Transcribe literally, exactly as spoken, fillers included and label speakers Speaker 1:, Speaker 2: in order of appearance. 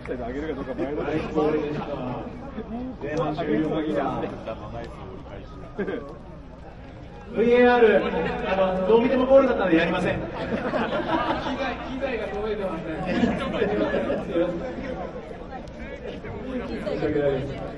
Speaker 1: サイド上げるかどうか前の
Speaker 2: ナイスボールでした。前半終了間際。ブイエーアール、あのどう見てもゴールだったのでやりません。機材機材が届いてますね。申し訳ないです。